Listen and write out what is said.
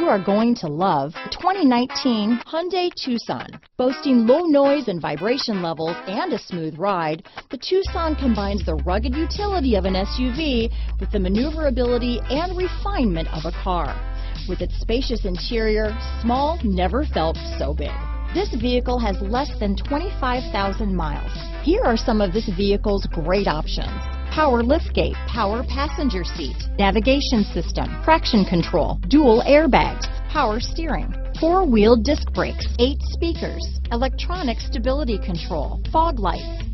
are going to love the 2019 Hyundai Tucson. Boasting low noise and vibration levels and a smooth ride, the Tucson combines the rugged utility of an SUV with the maneuverability and refinement of a car. With its spacious interior, small never felt so big. This vehicle has less than 25,000 miles. Here are some of this vehicle's great options: power liftgate, power passenger seat, navigation system, traction control, dual airbags, power steering, four-wheel disc brakes, 8 speakers, electronic stability control, fog lights,